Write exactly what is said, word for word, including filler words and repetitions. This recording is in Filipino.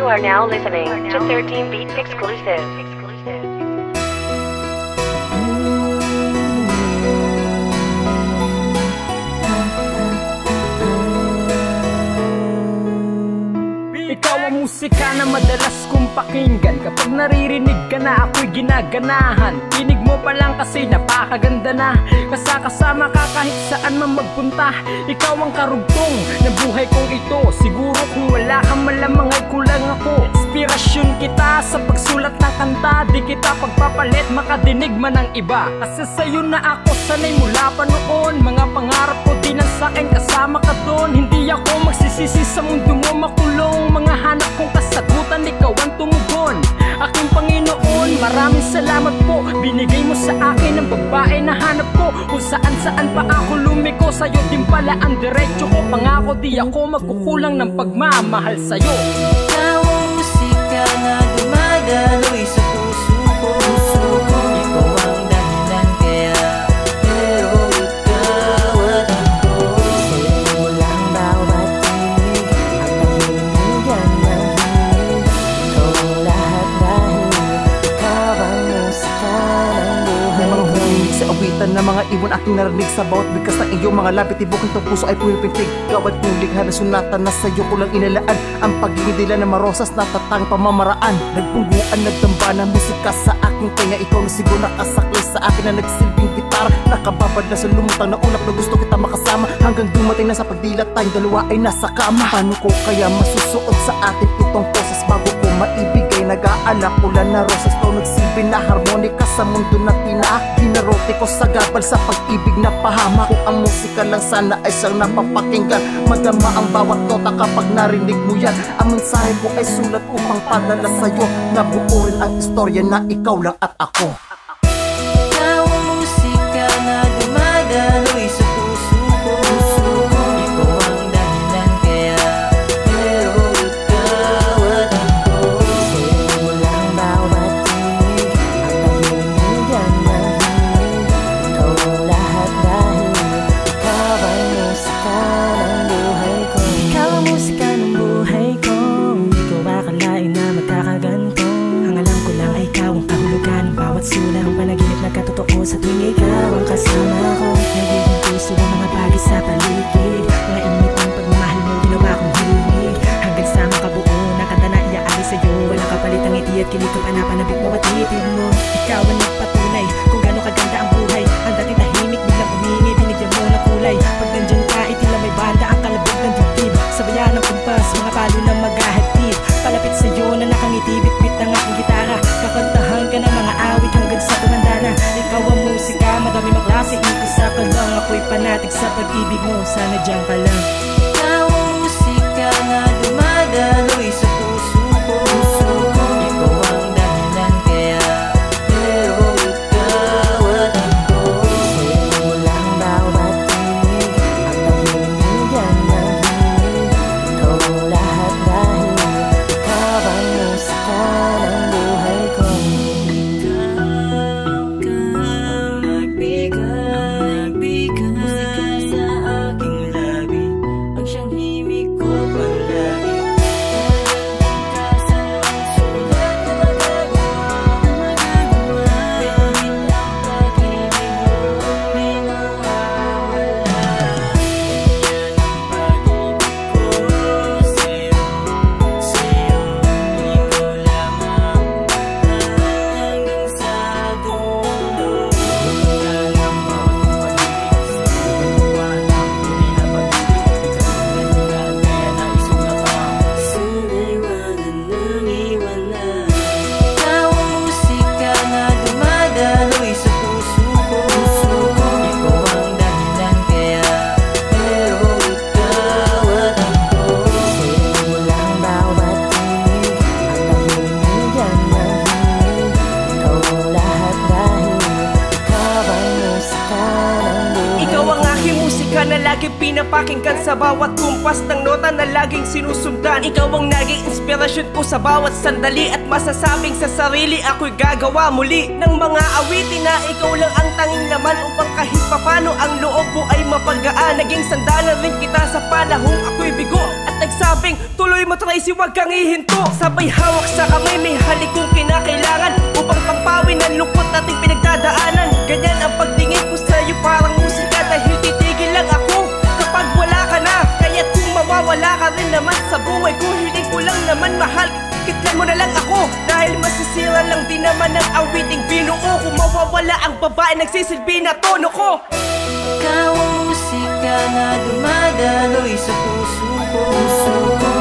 are now listening to thirteen Beats Exclusive. Ikaw ang musika na madalas kong pakinggan. Kapag naririnig ka na ako'y ginaganahan. Tinig mo pa lang kasi napakaganda na. Kasakasama ka kahit saan man magpunta. Ikaw ang karugtong ng buhay kong ito. Siguro kung wala ka malamang ay kulang ako. Inspirasyon kita sa pagsulat ng kanta. Di kita pagpapalit makadinig man ng iba. Kasi sa'yo na ako sanay mula pa noon. Mga pangarap ko di na sa'kin kasama ka doon. Hindi ako magsisisi sa mundo mo makulong. Mga hanap kong kasagutan, ikaw ang tumugon. Aking Panginoon, maraming salamat po. Binigay mo sa akin ang babae na hanap ko. Kung saan saan pa ako lumiko, sa'yo din pala ang diretso ko. Pangako di ako magkukulang ng pagmamahal sa'yo. Ikaw ang musika na dumadaloy sa puso ko. Ikaw ang dahilan kaya pero ikaw at ako. Sa'yo lang bawat tinig ang nagbibigyan ng hinig. Ikaw ang lahat dahil ikaw ang musika ng buhay ko. Sa awitan ng mga ibon aking narinig sa bawat bigkas ng iyong mga lapit. Ibukin itong puso ay pumipintig. Gawad kong likha na sunata na sa'yo ko lang inalaan. Ang pagiging dila ng marosas na tatang pamamaraan. Nagpungguan, nagtamba na musika sa aking kanya. Ikaw na siguro nakasakli sa akin na nagsilbing gitara. Nakababad na sa lumutang na ulap na gusto kita makasama. Hanggang dumating na sa pagdilat tayong dalawa ay nasa kama. Paano ko kaya masusuot sa atin itong posas bago ko maibigay? Nag-aalak ulan na rosas to nagsilbi na harmonika sa mundo na tinahinarote ko sa gabal sa pag-ibig na pahama. Kung ang musika lang sana ay siyang napapakinggan, madama ang bawat nota kapag narinig mo yan. Ang mensahe ko ay sulat upang padala sa'yo. Nabuuin ang istorya na ikaw lang at ako. Ikaw ang musika na dumadaloy sa puso ko. Ikaw ang dahilan kaya pero ikaw at ako. Sa'yo lang bawat tinig ang nagbibigyan ng hinig. Ikaw ang lahat dahil ikaw ang musika ng buhay ko. Ikaw ang musika ng buhay ko. Hindi ko akalain na magkakaganto. Ang alam ko lang ay ikaw ang kahulugan ng bawat sulat. Ang panaginip na katotoo sa tuwing ikaw ang kasama ko. Nagiging puso ang mga bagay sa paligid. Mga init ng pagmamahal mo ginawa kong hilig. Hanggang sa makabuo na kanta na iaali sa'yo. Walang kapalit ang ngiti at kilig kong panapanabik mo at titig mo. Ikaw ang nagpatunay kung gaano kaganda ang buhay. Ang dating tahimik biglang umingi, binigyan mo ng kulay. Pag nandyan ka itila may banda ang kalabog ng dibdib. Sabayan ng kumpas, mga palo na maghahatid. Palapit sa'yo na nakangiti, bitbit ng aking gitara. Kakantahan ka ng mga awit hanggang sa tumanda na. Ikaw ang musika, madami maklase. Isa pa lang ako'y panatig sa pag-ibig mo. Sana dyan ka lang. Ikaw ang musika na dumadaloy sa puso ko. Ikaw ang dahilan kaya pero ikaw at ako. Sa'yo lang bawat tinig ang nagbibigyan ng hinig. Ikaw ang lahat dahil ikaw ang musika ng buhay ko. Ikaw ang nagbigay, nagbigay sa aking labi musika na laging pinapakinggan sa bawat kumpas ng nota na laging sinusundan. Ikaw ang naging inspirasyon ko sa bawat sandali, at masasabing sa sarili ako'y gagawa muli ng mga awitin na ikaw lang ang tanging laman, upang kahit papano ang loob mo ay mapagaan. Naging sandalan rin kita sa panahong ako'y bigo, at nagsabing tuloy mo Tracy, wag kang ihinto. Sabay hawak sa kamay, may halik kong kinakailangan upang pampawin ang lungkot nating pinagdadaanan. Ganyan ang pagtingin ko sa'yo, parang musika, dahil titigil lang ako kapag wala ka na. Kaya't kung mawawala ka rin naman sa buhay ko, hiling ko lang naman mahal, kitlan mo na lang ako. Dahil masisira lang din naman ang awiting binuo. Kung mawawala ang babae, nagsisilbi na tono ko. Ikaw ang musika na dumadaloy sa puso ko.